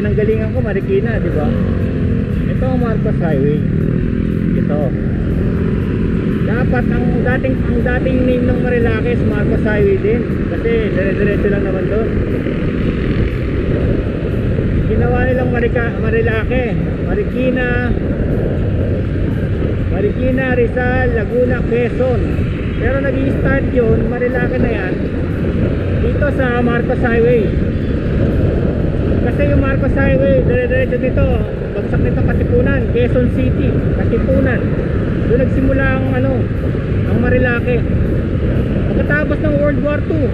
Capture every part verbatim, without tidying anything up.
pinanggalingan ko Marikina, di ba? Ito ang Marcos Highway. Ito. Dapat ang dating ang dating name ng Marilaki is Marcos Highway din. Kasi dire-diretso lang naman doon. Ginawa nilang Marika, Marilaki, Marikina, Marikina, Rizal, Laguna, Quezon. Pero nag-i-start yun, Marilaki na yan, dito sa Marcos Highway. Kasi yung Marcos Highway, dire-diretso dito, bagsak nito Katipunan, Quezon City, Katipunan. Doon nagsimula ang ano, ang Marilaki. Pagkatapos ng World War Two.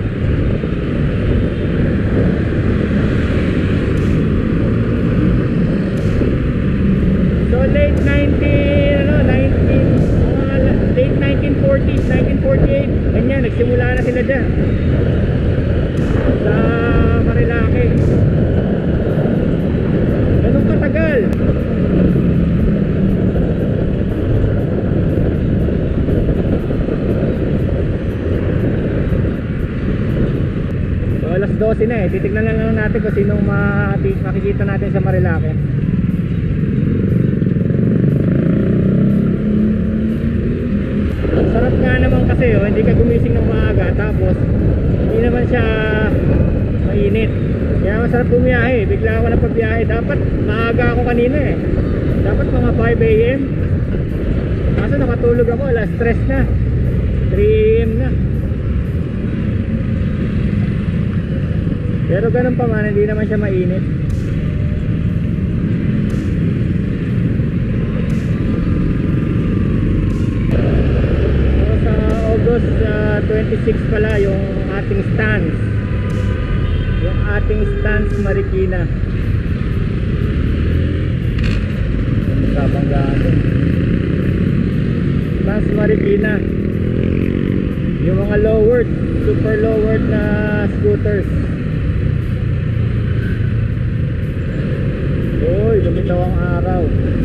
So late nineteen, ano, nineteen, uh, late nineteen forties, nineteen forty-eight, ganyan, nagsimula na sila dyan sa Marilaki. Ganun katagal. So alas dose na eh, titignan na lang natin kung sinong makikita natin sa Marilaki. Sarap nga naman kasi oh, hindi ka gumising ng maaga tapos hindi naman siya mainit. Kaya masarap bumiyahe, bigla ako na pagbiyahe. Dapat maaga ako kanina eh. Dapat mga five A M Kaso nakatulog ako, alas stress na, three A M na. Pero ganun pa man, hindi naman siya mainit. So sa August uh, twenty-six pala yung ating stance. Yung ating stance Marikina. Kabanggaan. Stance Marikina. Yung mga lowered, super lowered na scooters. Uy, lumitaw ang araw.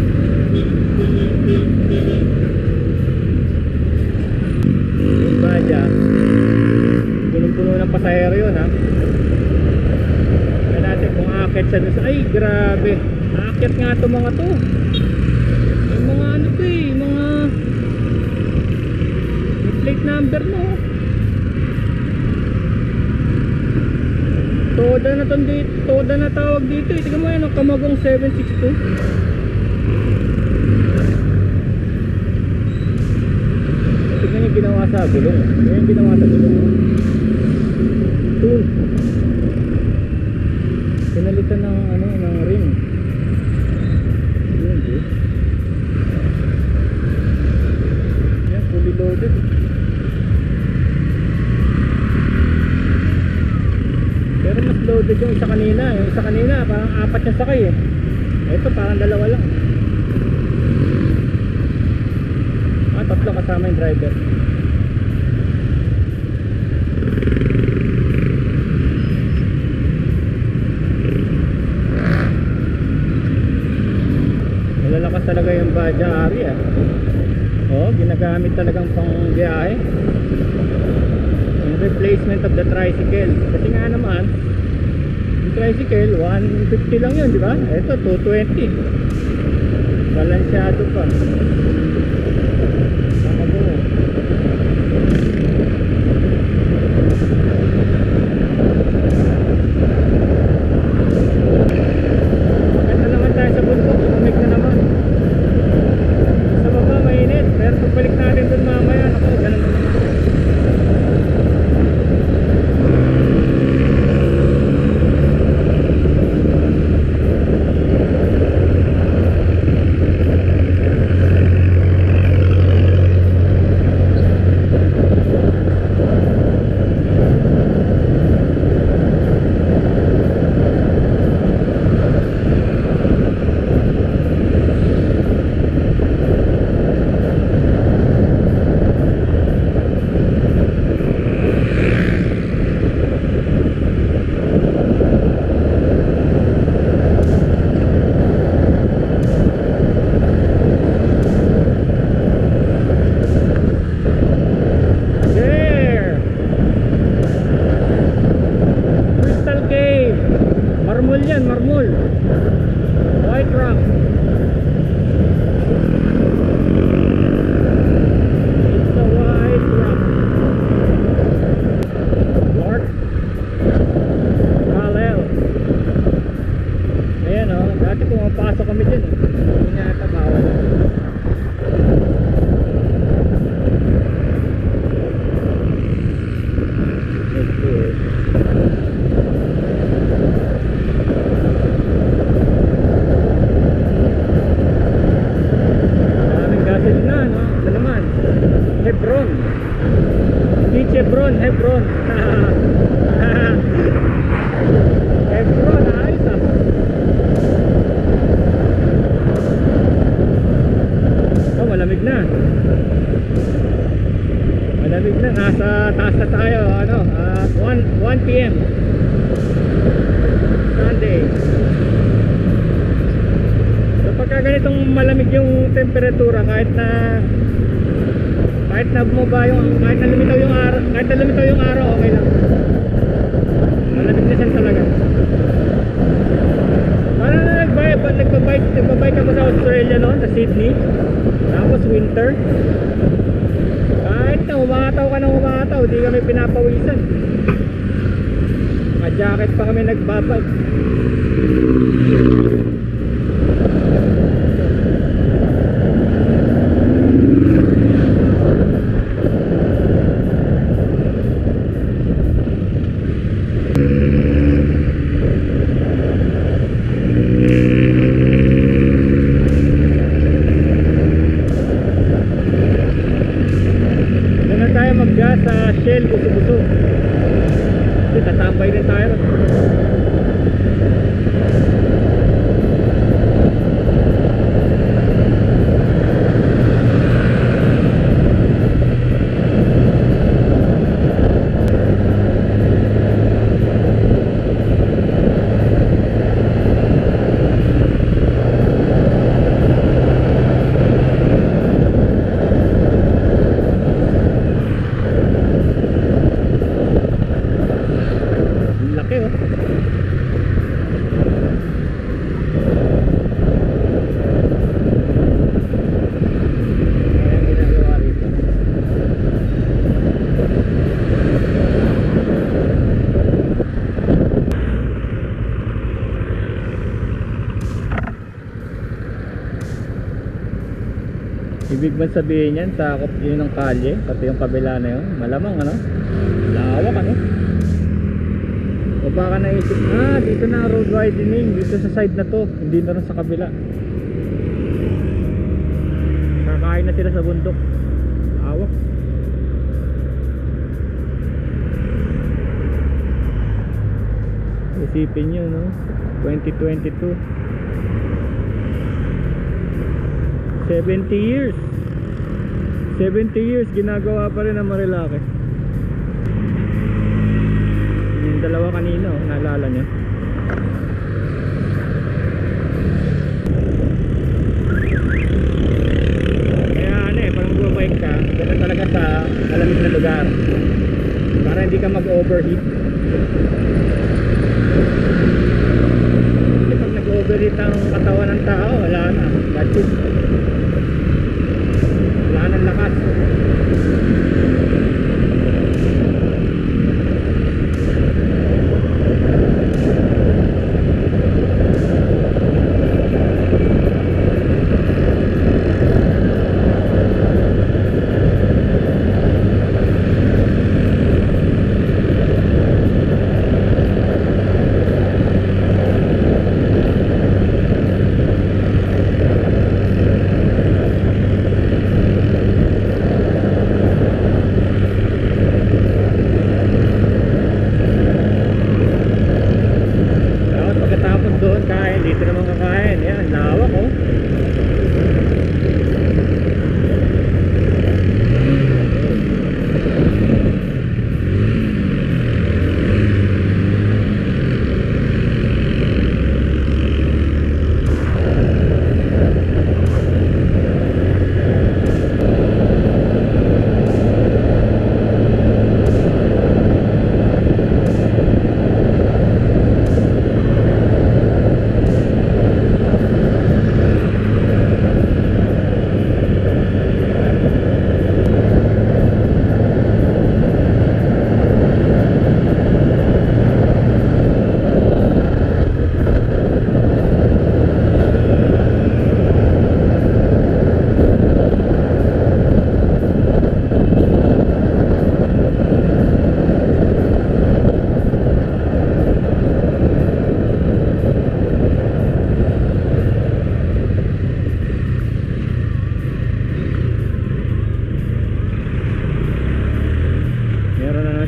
Yung badya, punong-puno ng pasahero yun ha. Kaya natin kung aakit siya doon. Ay grabe, aakit nga ito mga to. Yung mga ano to eh, mga plate number no. Toda na to dito, Toda na tawag dito eh. Tignan mo yan, ang Camagong seven six two. Tignan yung ginawa sa gulong. Yan yung ginawa sa gulong. Tool. Pinalitan ng ano, ng ring. Yun eh. Yan, fully loaded. Pero mas loaded yung isa kanina. Yung isa kanina parang apat yung sakay eh. Ito parang dalawa lang. Ah, tatlo kasama yung driver. Malalakas talaga yung Badya Ari ah. Oh, ginagamit talagang pang biyahe. Replacement of the tricycle. Kasi nga naman yung tricycle one fifty lang yun, di ba? Ito two twenty. Balansyado pa. Nakabuo. Maganda naman tayo sa bundok. Tumig na naman. Sa baba mainit. Pero pagbalik natin dun mamaya, ako ganun naman. Mall. White Rock. It's a White Rock. Clark. Kalel. Ayan o, dati pumapasok kami dyan eh. Hindi niya ata bawal. Maraming gasolina, no? Ito naman, Hebron. Hindi Chevron, Hebron. Hebron, ayos ah. Oh, malamig na. Malamig na, nasa taas na tayo. Ano, uh, one p m Sunday. So pagka ganitong malamig yung temperatura, kahit na kahit na bumaba yung, kahit na lumitaw yung araw, kahit na lumitaw yung araw, okay lang. Malamig na siya talaga. Parang na nagbike, nagbabike, nagbabike ako sa Australia noon, sa Sydney. Tapos winter. Kahit na umataw ka na umataw, di kami pinapawisan. Naka-jacket pa kami nagbabike. Doon na tayo mag-gas sa Shell Buso-Buso. Kasi tatambay din tayo. Laki oh. Ayan ginagawa rito. Ibig ba sabihin yan, sakop yun ng kalye, pati yung kabila na yun, malamang ano, lawak ano. O baka naisip, ah dito na road widening, dito sa side na to, hindi na rin sa kabila. Kakain na sila sa bundok. Awak. Isipin nyo no, twenty twenty-two, seventy years seventy years ginagawa pa rin ang Marilake. Yung dalawa kanina oh, naalala nyo. Kaya ano eh, parang bumabike ka, gano'n talaga sa malamig na lugar para hindi ka mag-overheat. Kasi pag nag-overheat ang katawan ng tao, wala na, that's it. Wala nang lakas.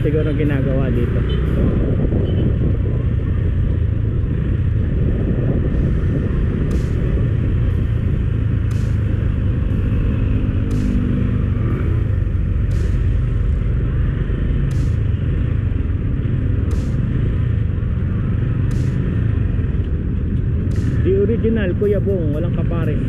siguro ginagawa dito. Di original Kuya Bong, walang kapares.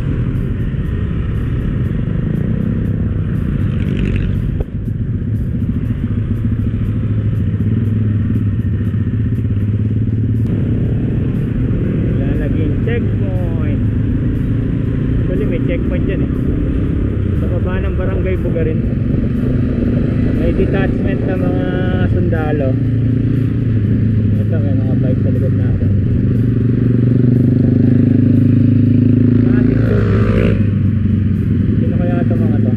Checkpoint. Actually may checkpoint dyan eh. Sa baba ng Barangay Bugarin. May detachment ng mga sundalo. Ito may mga bike sa likod natin. Sino kaya ito mga to?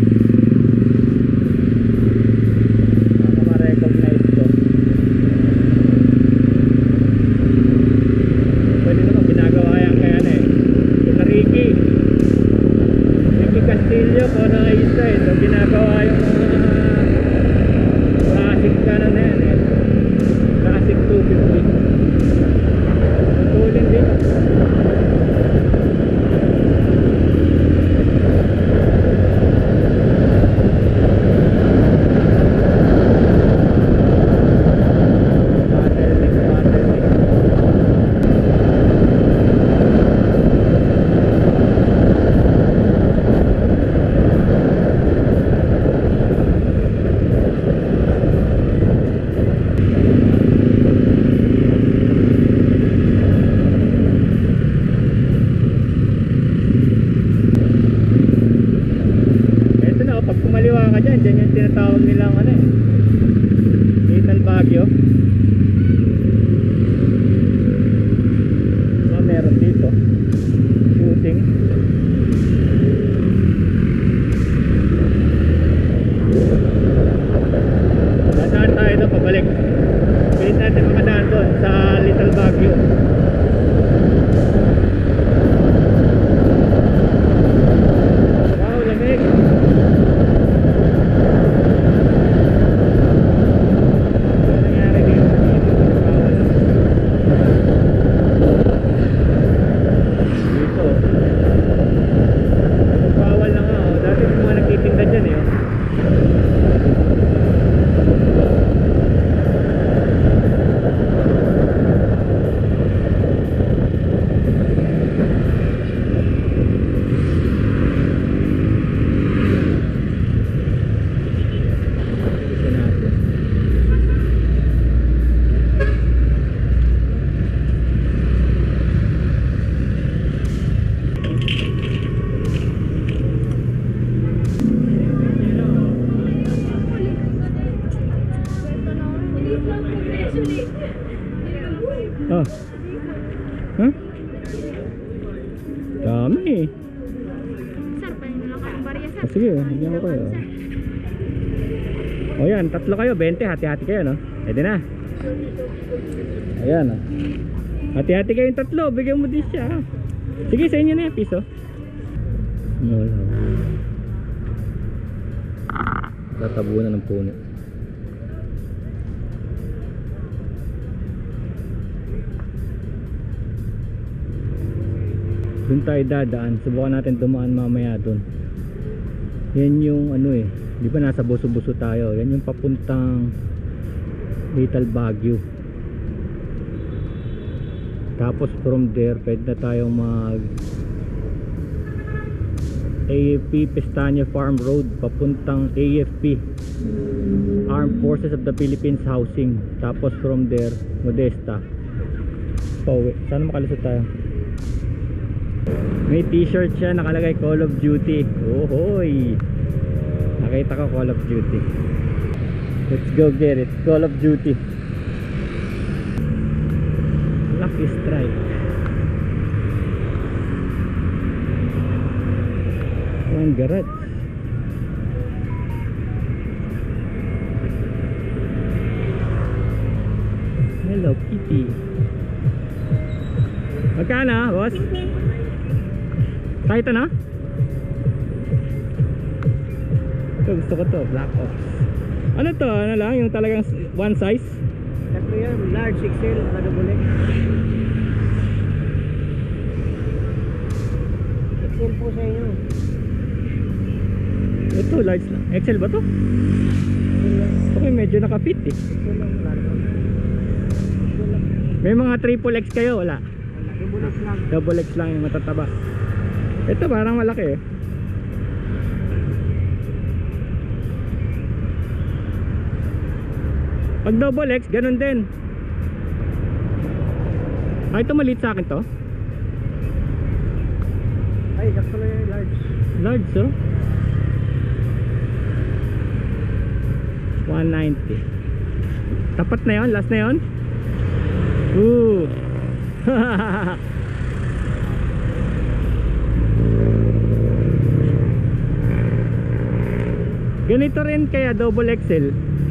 Mga ma-recognize ko. Pwede naman ginagawa yan kaya na eh. Yung Ricky Ricky Castillo ko na isa eh. So ginagawa yung mga classic ka na na yan eh. Classic two fifty. Tulin din. Kumaliwa ka dyan, dyan yung tinatawag nilang ano eh, Little Baguio. So meron dito shooting. Dadaan tayo doon pabalik. Pilit natin makadaan doon sa Little Baguio. Wow, lamig. Oh. Huh? Dami. Sir, panin na lang kayong barya, sir. Ah, sige, bigyan ko kayo. O yan, tatlo kayo, twenty, hati-hati kayo, no? Pwede na. Ayan, oh. Hati-hati kayong tatlo, bigyan mo din siya. Sige, sa inyo na yung piso. Tatabunan ng puno. Doon tayo dadaan, subukan natin dumaan mamaya doon. Yan yung ano eh, di ba nasa Buso-Buso tayo, yan yung papuntang Little Baguio. Tapos from there pwede na tayong mag A F P Pestaña Farm Road papuntang A F P, Armed Forces of the Philippines Housing. Tapos from there Modesta pauwi. Sana makalusot tayo. May t-shirt siya nakalagay Call of Duty. Ohoy, nakita ko Call of Duty. Let's go get it. Call of Duty Lucky Strike. One garage. Hello Kitty. Magkano, boss? Kahit ano? Ito gusto ko to, Black Ops. Ano to? Ano lang? Yung talagang one size? Tatlo yan, large, X L, double X. X L po sa inyo. Ito, large lang. X L ba to? Okay, medyo nakapit eh. X L lang, large. X L lang. May mga triple X kayo? Wala. Wala, double X lang. Double X lang yung matataba. Ito parang malaki eh. Pag double X, ganun din. Ah, ito maliit sa akin to. Ay, sakto lang yung large. Large oh. one ninety. Tapat na yon, last na yon. Ooh. Ganito rin kaya double X L.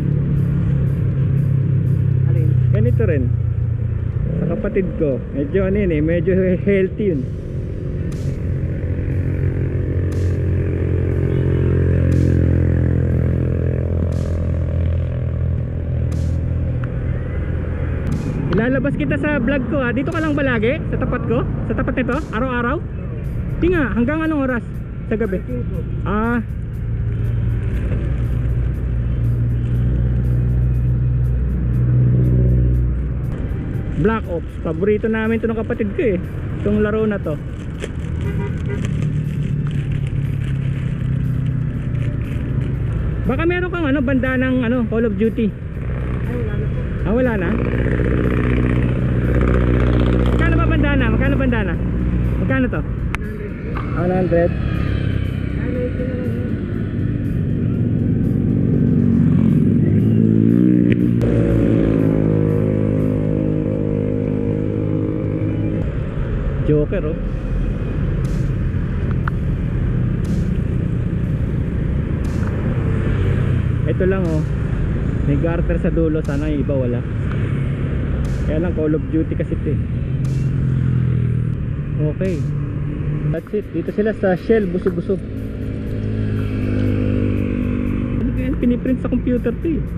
Alin? Ganito rin. Sa kapatid ko, medyo ano yun eh, medyo healthy yun. Ilalabas kita sa vlog ko ha. Dito ka lang ba lagi? Sa tapat ko? Sa tapat nito? Araw-araw? Tinga, hanggang anong oras? Sa gabi? Ah. Black Ops, paborito namin ito ng kapatid ko eh. Itong laro na to. Baka meron kang ano, banda ng ano, Call of Duty. Ay, wala na po. Ah, wala na? Magkano ba bandana? Magkano bandana? Magkano to? one hundred. Ano ito naman yun? Joker oh. Ito lang oh. May garter sa dulo, sana yung iba wala. Kaya lang Call of Duty kasi ito eh. Okay. That's it. Dito sila sa Shell, busog-busog. Ano kaya piniprint sa computer to eh.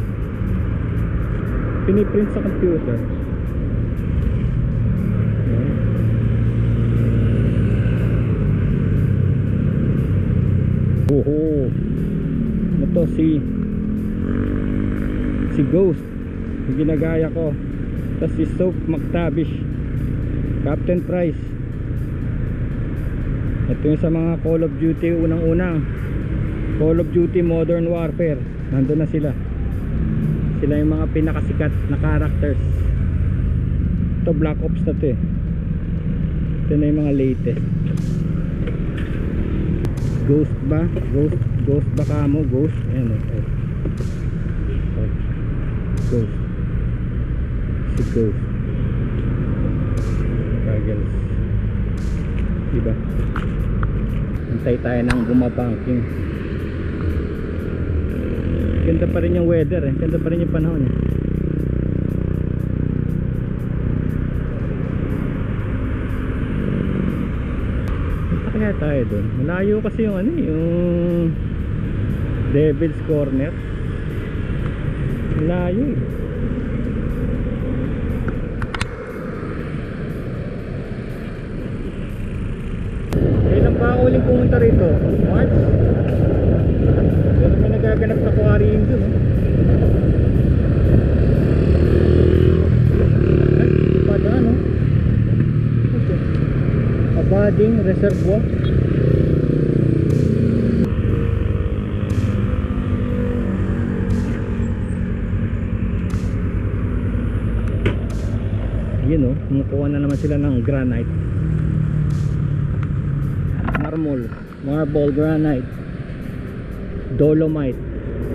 Piniprint sa computer. Oho. Ito si si Ghost, yung ginagaya ko. Tapos si Soap McTavish, Captain Price. Ito yung sa mga Call of Duty unang-unang Call of Duty Modern Warfare. Nandun na sila. Sila yung mga pinakasikat na characters. Ito Black Ops na to eh. Ito na yung mga latest. Ghost ba? Ghost, Ghost ba kamo? Ghost? Ayan o oh. Oh. Ghost. Si Ghost Goggles. Diba? Antay tayo ng bumabanking. Ganda pa rin yung weather eh. Ganda pa rin yung panahon eh. Kaya tayo doon. Malayo kasi yung ano yung Devil's Corner. Malayo eh. Kailan pa ako uling pumunta rito? March? Pero may nagaganap na quarrying doon eh. Ay, hindi pa daan oh. Abading Reservoir. Yun oh, kumukuha na naman sila ng granite. Marble, marble granite, dolomite.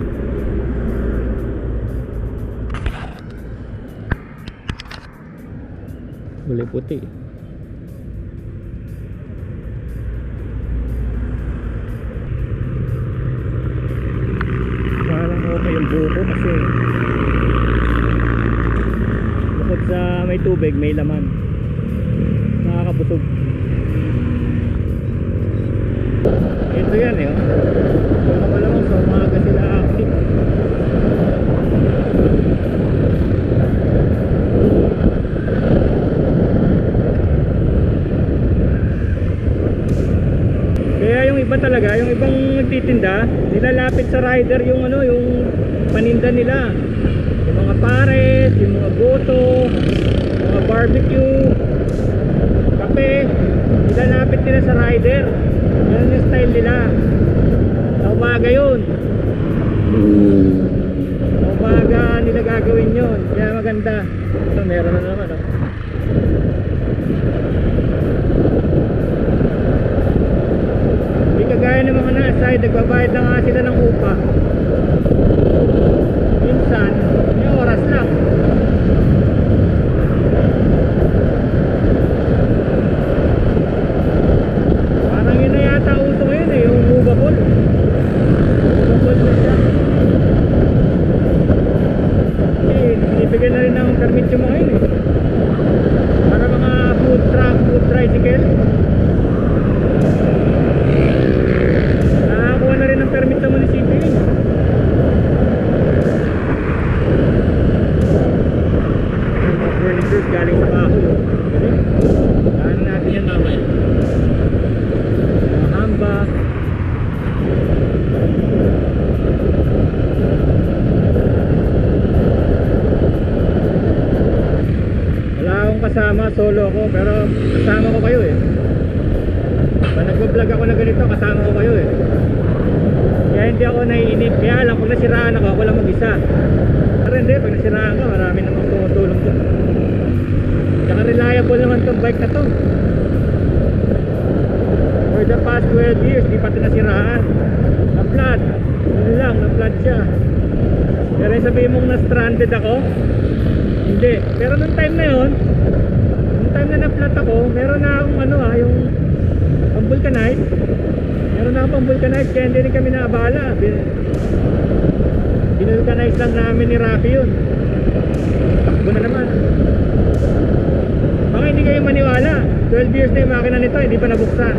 Kulay puti. Parang okay yung buko kasi bukod sa may tubig, may laman. Nakakabusog. Ito yan eh oh. Ito na pala Sa umaga sila active. Kaya yung iba talaga, yung ibang nagtitinda, nilalapit sa rider yung ano, yung paninda nila. Yung mga pares, yung mga goto, mga barbecue, kape, nilalapit nila sa rider. Yan yung style nila. Sa umaga yun. Sa umaga nila gagawin yun. Kaya maganda. Ito meron na naman, oh. Hindi kagaya ng mga na-aside, nagbabayad na nga sila ng upa. Minsan, may oras lang. Parang yun na yata uso ngayon eh, yung movable. Movable na siya. Eh, binibigyan na rin ng permit yung mga yun eh. Para mga food truck, food tricycle. Nakakuha na rin ng permit sa munisipyo yun. Mga furnitures galing sa kahoy. Galing natin yan mamaya. Mga hamba. Wala akong kasama, solo ako. Pero kasama ko kayo eh. Pag nagbablog ako na ganito, kasama ko kayo eh. Kaya hindi ako naiinip. Kaya lang, pag nasiraan ako, ako lang mag-isa. Pero hindi, pag nasiraan ka, marami namang tumutulong ko. Tsaka reliable naman tong bike na to. For the past twelve years, di pa ito nasiraan. Na-flood. Yun lang, na-flood siya. Pero yung sabihin mong na-stranded ako, hindi. Pero nung time na yun, nung time na na-flood ako, meron na akong ano ah, yung pang-vulcanize. Meron na akong pang-vulcanize, kaya hindi rin kami naabala. Binulcanize lang namin ni Rafi yun. Takbo na naman. Baka hindi kayo maniwala, twelve years na yung makina nito, hindi pa nabuksan.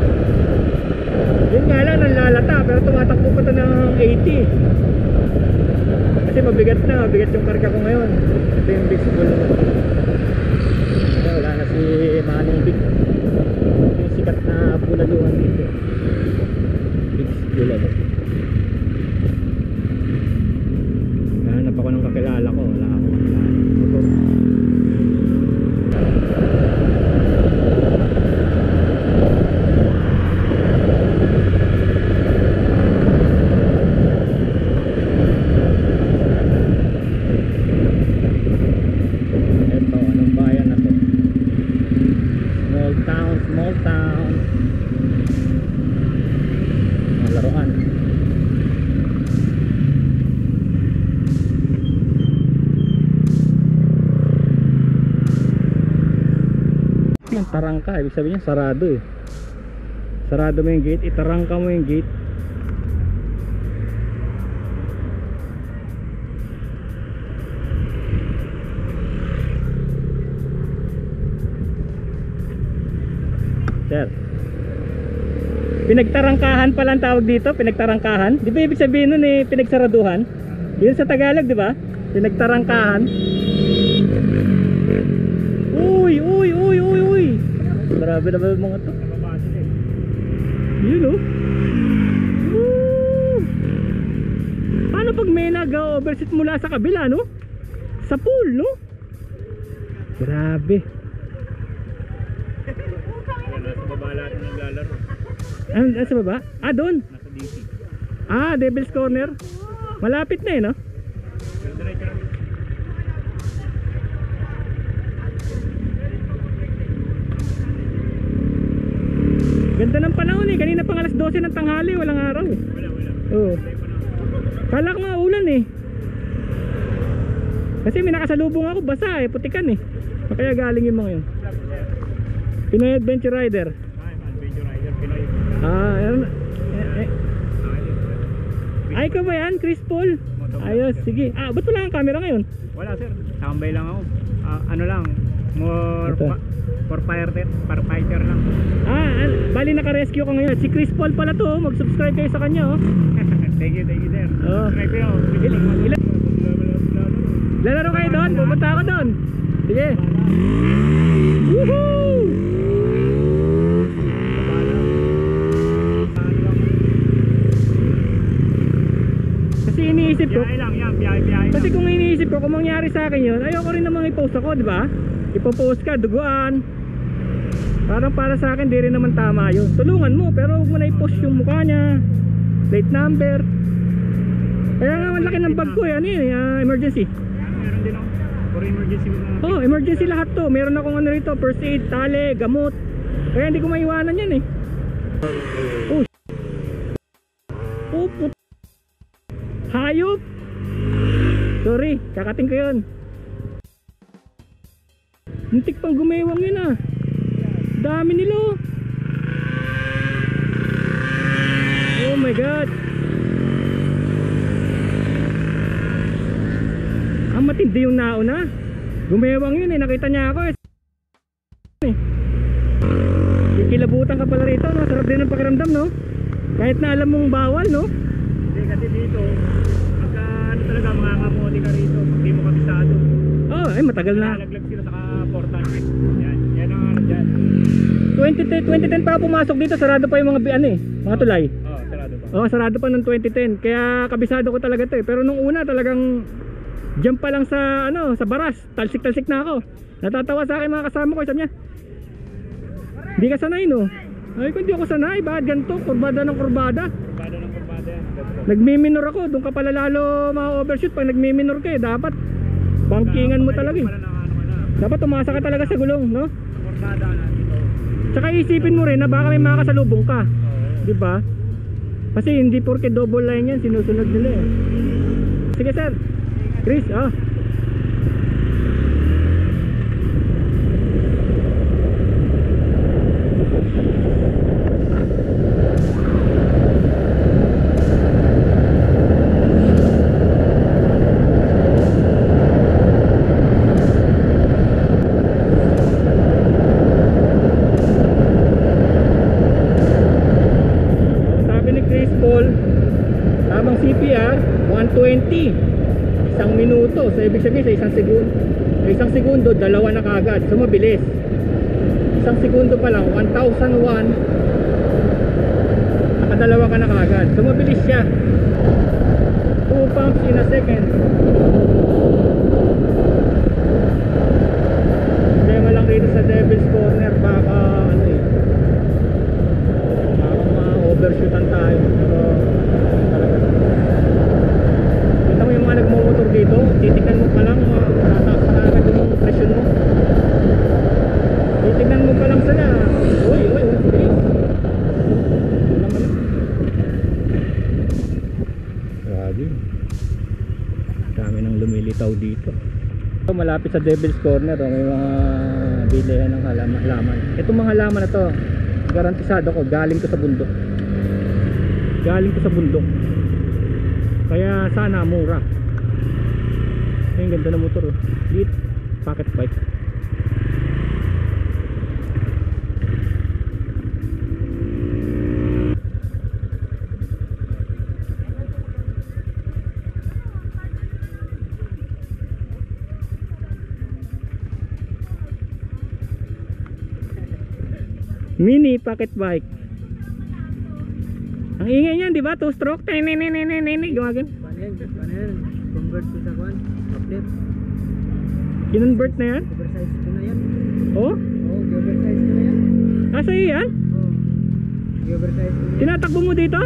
Yun nga lang, nanlalata, pero tumatakbo pa ito ng eighty. Kasi mabigat na, mabigat yung karga ko ngayon. Ito yung big school naman. Kaya wala na si Manong Big. Yung sikat na pulaluhan dito. Big school ano. Hanap ako ng kakilala ko, wala akong kakilala. Motor. Tarangka, ibig sabihin sarado eh. Sarado mo yung gate, itarangka mo yung gate. Sir, pinagtarangkahan pala ang tawag dito, pinagtarangkahan. Di ba ibig sabihin nun eh, pinagsaraduhan? Yun sa Tagalog, di ba? Pinagtarangkahan. Uy, uy, uy, uy, uy. Grabe na ba mga to? Yun o. Woo! Paano pag may nag-overset mula sa kabila, no? Sa pool, no? Grabe. Nasa baba lahat ng naglalaro. Ah, nasa baba? Ah, doon? Nasa D C. Ah, Devil's Corner. Malapit na eh, no? Pero diretso lang. Ganda ng panahon eh. Kanina pang alas dose ng tanghali, walang araw eh. Wala, wala. Oo. Kala ko nga ulan eh. Kasi may nakasalubong ako, basa eh, putikan eh. Kaya galing yung mga yun. Pinoy Adventure Rider. Ay, Adventure Rider, Pinoy. Ah, yan. Eh, eh. Ay, ikaw ba yan? Chris Paul? Ayos, sige. Ah, ba't wala kang camera ngayon? Wala sir, tambay lang ako. Ah, ano lang, more Ito. pa, for fighter, for fighter lang. Ah, an- bali naka-rescue ka ngayon. Si Chris Paul pala to, oh. Mag-subscribe kayo sa kanya oh. Thank you, thank you, sir. Oo. Subscribe kayo. Il- ilan- Lalaro kayo doon? Pupunta ako doon. Sige. Woohoo! Kasi iniisip ko, Biyahe lang yan, biyahe, biyahe kasi lang. kung iniisip ko kung mangyari sa akin yun, ayoko rin namang i-post ako, di ba? Ipo-post ka, duguan. Parang para sa akin, di rin naman tama yun. Tulungan mo, pero huwag mo na i-post yung mukha niya, plate number. Kaya nga, ang laki ng bag ko, eh, ano yun, ah, emergency. Meron din ako. For emergency mo na. Oh, emergency lahat to. Meron akong ano rito, first aid, tali, gamot. Kaya hindi ko maiwanan yan eh. Oh, oh put... Hayop! Sorry, kakating ko yun. Muntik pang gumewang yun ah. Dami nila oh. Oh my god. Ang matindi yung nauna. Gumewang yun eh, nakita niya ako eh. Kikilabutan ka pala rito, no? Sarap din ang pakiramdam, no? Kahit na alam mong bawal, no? Hindi kasi dito, pagka ano talaga mga kamote ka rito, pag di mo kabisado. Oh, ay matagal na. Nalaglag sila sa portal. Yan, yan ang ano dyan. twenty ten, twenty ten pa ako pumasok dito, sarado pa yung mga bi- ano eh, mga tulay. Oo, oh, sarado pa. Oh, sarado pa ng twenty ten. Kaya kabisado ko talaga 'to eh. Pero nung una talagang jump pa lang sa ano, sa baras. Talsik-talsik na ako. Natatawa sa akin mga kasama ko, sabi niya. Hindi ka sanay, no? Ay, kung di ako sanay, bakit ganito? Kurbada ng kurbada. Kurbada ng kurbada yan. Ganito. Nagmi-minor ako, doon ka pala lalo ma-overshoot pag nagmi-minor ka eh. Dapat bangkingan mo talaga eh. Pala ng ano ka na. Dapat tumasa ka talaga sa gulong, no? Kurbada na dito. Tsaka isipin mo rin na baka may makakasalubong ka. Oo. Di ba? Kasi hindi porke double line yan, sinusunod nila eh. Sige sir. Chris, ah. Sabi ni Chris Paul, tamang C P R one twenty. Isang minuto, so ibig sabihin sa isang segundo, sa isang segundo dalawa na kagad, so mabilis. Isang segundo pa lang one thousand one, nakadalawa ka na kagad, so mabilis siya. Two pumps in a second. Problema lang dito sa Devil's Corner, baka ano eh, baka ma-overshootan tayo. Pero talaga, kita mo yung mga nagmumotor dito, titignan mo pa lang, tataas na agad yung presyon mo. Titignan mo pa lang sila, uy, uy, uy, please. Walang ano. Grabe. Dami nang lumilitaw dito. Malapit sa Devil's Corner, oh, may mga bilihan ng halaman, halaman. Itong mga halaman na to, garantisado ko, galing ko sa bundok. Galing ko sa bundok. Kaya sana mura. Ay, ang ganda ng motor oh. Lit, pocket bike. Mini pocket bike. Ang ingay niyan, di ba? Two stroke. Tinininininin. Gumagin. Paano yan? Convert ko sa kwan? Uplift. Kinonvert na yan? Oversize ko na yan. Oh? Oo, i-oversize ko na yan. Ah, sa'yo yan? Oo. I-oversize ko na yan. Tinatakbo mo dito?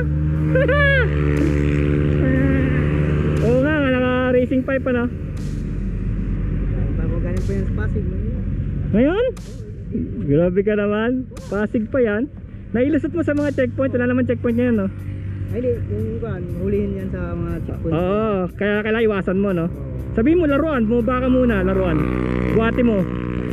Oo nga, naka racing pipe pa na. Bago galing pa yan sa Pasig. Ngayon? Grabe ka naman. Pasig pa yan. Nailusot mo sa mga checkpoint. Wala naman checkpoint ngayon, no? Ay, di. Yung kwan, hulihin yan sa mga checkpoint. Oo, kaya kailangan iwasan mo, no? Sabihin mo, laruan. Bumaba ka muna, laruan. Buhati mo.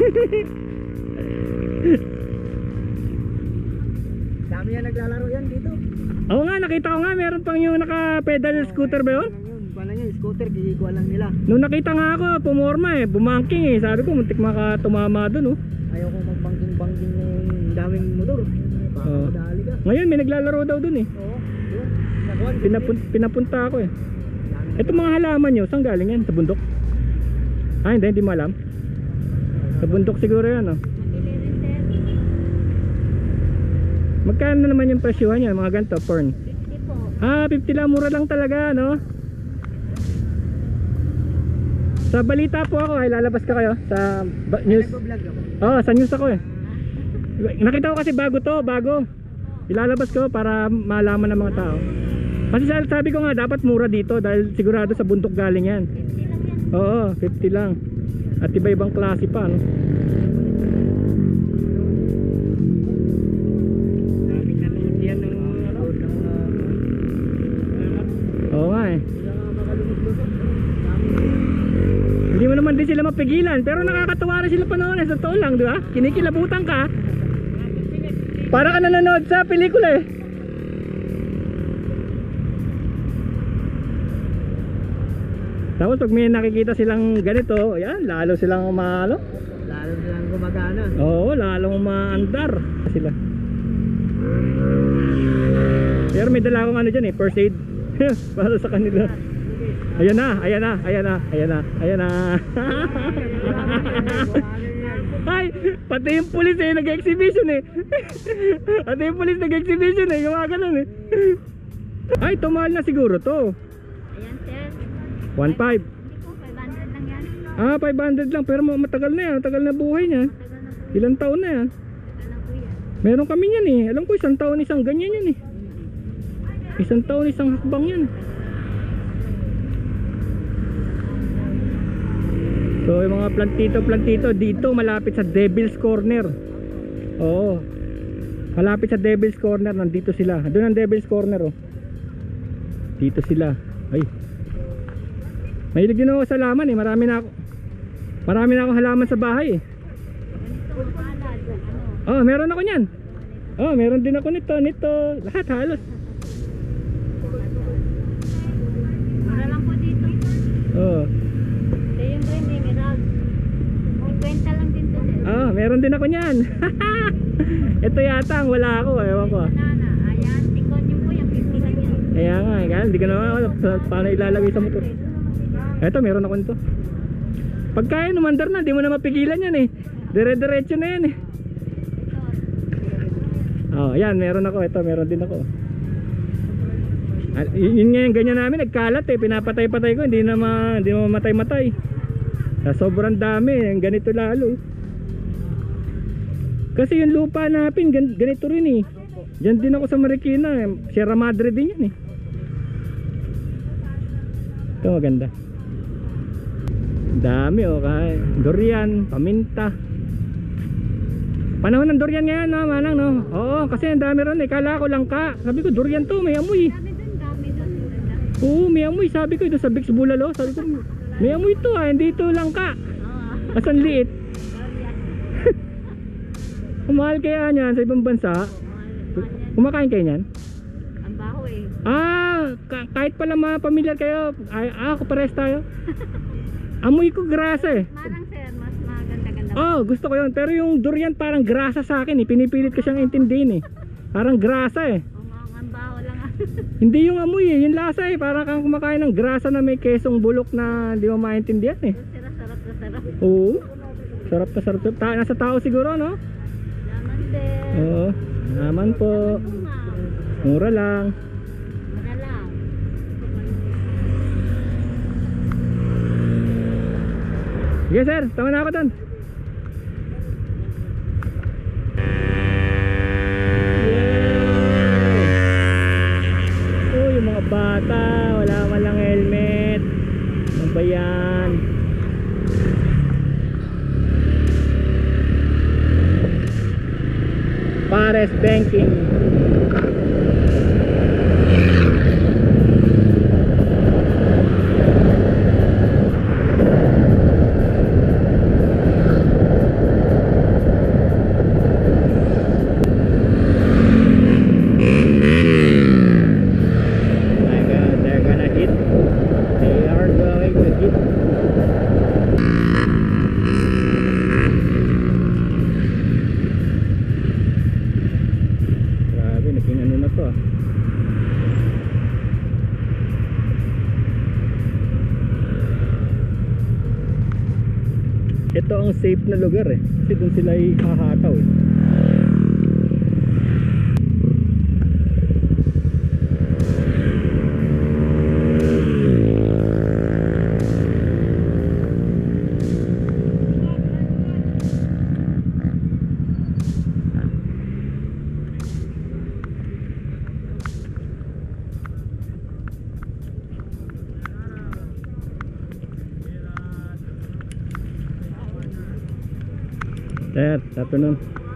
Dami yan naglalaro yan dito. Oo nga, nakita ko nga. Meron pang yung naka-pedal scooter ba yun? Paano yun? Scooter, gigigwa lang nila. Nung nakita nga ako, pumorma eh. Bumangking eh. Sabi ko, muntik makatumama dun, oh. Ayaw kong magbangking-bangking ng daming motor. Baka Oo. madali ka. Ngayon, may naglalaro daw dun eh. Oo. Yun. Sa Pinapun pinapunta ako eh. Ito mga halaman nyo, saan galing yan? Sa bundok? Ah, hindi, hindi mo alam. Sa bundok siguro yan, oh. Mabili rin sir. Magkano naman yung presyuhan yan, mga ganito, fern? fifty po. Ah, fifty lang, mura lang talaga, no? Sa balita po ako, ay lalabas ka kayo sa ba- news. Oo, oh, sa news ako eh. Nakita ko kasi bago to, bago. Ilalabas ko para malaman ng mga tao. Kasi sabi ko nga, dapat mura dito dahil sigurado sa bundok galing yan. fifty lang yan. Oo, fifty lang. At iba-ibang klase pa, no? Daming nanood yan ng ano, ng Oo nga eh. Hindi mo naman din sila mapigilan, pero nakakatawa rin sila panoorin, sa totoo lang, di ba? Kinikilabutan ka. Para ka nanonood sa pelikula eh. Tapos pag may nakikita silang ganito, ayan, lalo silang umalo. lalo silang gumagana. Oo, lalong umaandar sila. Pero may dala akong ano dyan eh, first aid. Para sa kanila. Ayan na, ayan na, ayan na, ayan na, ayan na. Ay, pati yung pulis eh, nag-exhibition eh. Pati yung pulis nag-exhibition eh, gumaganon eh. Ay, tumahal na siguro to. Ayan sir. one five. Hindi po, five hundred lang yan. Ah, five hundred lang, pero matagal na yan, matagal na buhay niya. Tagal na po. Ilang taon na yan. Tagal na po yan. Meron kami yan eh. Alam ko isang taon isang ganyan yan eh. Isang taon isang hakbang yan. So yung mga plantito plantito dito malapit sa Devil's Corner. Oo. Malapit sa Devil's Corner, nandito sila. Doon ang Devil's Corner oh. Dito sila. Ay. Mahilig din ako sa halaman eh. Marami na ako. Marami na akong halaman sa bahay eh. Ganito mapalad. Ano? Oh, meron ako niyan. Oh, meron din ako nito, nito. Lahat halos. Mura lang po dito. Oh. Ito yung green emerald. fifty lang din to sir. Ah, meron din ako niyan. Ito yata ang wala ako, ewan ko. Banana. Ayan, tikon yung po yung fifty lang yan. Kaya nga, eh, kaya hindi ko naman alam pa- paano ilalagay sa motor. Eto, meron ako nito. Pagka yun, umandar na, di mo na mapigilan yan eh. Dire-diretso na yan eh. Oh, yan, meron ako. Ito, meron din ako. Ah, y- yun nga yung ganyan namin, nagkalat eh. Pinapatay-patay ko, hindi na ma, hindi na mamatay-matay. Sa sobrang dami, yung ganito lalo. Kasi yung lupa natin, gan- ganito rin eh. Diyan din ako sa Marikina, eh. Sierra Madre din yan eh. Ito maganda. Dami oh, kay durian, paminta. Panahon ng durian ngayon no, manang no. Oo, kasi ang dami ron eh. Kala ko lang ka. Sabi ko durian to, may amoy. Dami dun, dami dun. Ganda. Oo, may amoy. Sabi ko ito sa Bix Bulalo. Sabi ko may amoy to ah, hindi ito lang ka. Oo. Asan liit. Durian. Kumahal kaya niyan sa ibang bansa. Mahal- mahal yan. Kumakain kayo niyan? Ang baho eh. Ah, ka- kahit pala mga pamilyar kayo, ay, ah, ako pares tayo. Amoy ko grasa eh. Marang sir, mas maganda-ganda. Oh, gusto ko yun. Pero yung durian parang grasa sa akin eh. Pinipilit ko siyang intindihin eh. Parang grasa eh. Ang ang baho lang ah. Hindi yung amoy eh. Yung lasa eh. Parang kang kumakain ng grasa na may kesong bulok na hindi mo maintindihan eh. Sira, sarap na sarap. Oo. Sarap na sarap. Ta nasa tao siguro no? Laman sir. Oo. Naman po. Bunga. Mura lang. Mura lang. Sige sir. Tama na ako doon. Oh, yung mga bata. Wala man lang helmet. Ano ba yan? Pares Banking. My God, they're gonna hit. They are going to hit. Grabe. safe na lugar eh, kasi dun sila ihahataw eh. Sir, afternoon.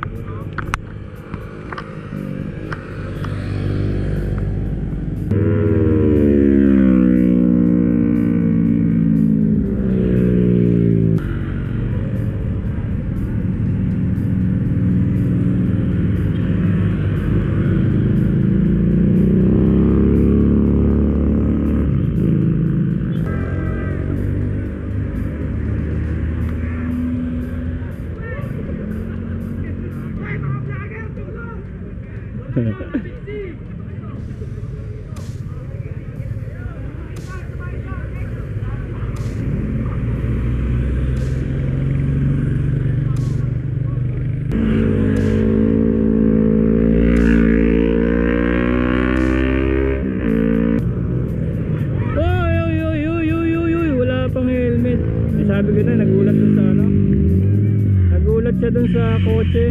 Sabi ko na, nagulat dun sa ano, nagulat siya dun sa kotse.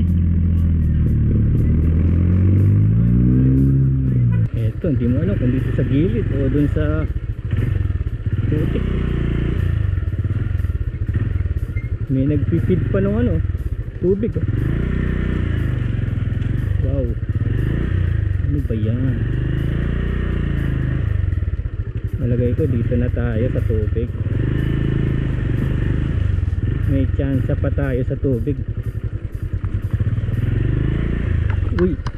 Eto, hindi mo alam kung dito sa gilid o dun sa putik. May nagpipid pa ng ano, tubig oh. Wow, ano ba yan? Malagay ko dito na tayo sa tubig. May chance pa tayo sa tubig. Uy.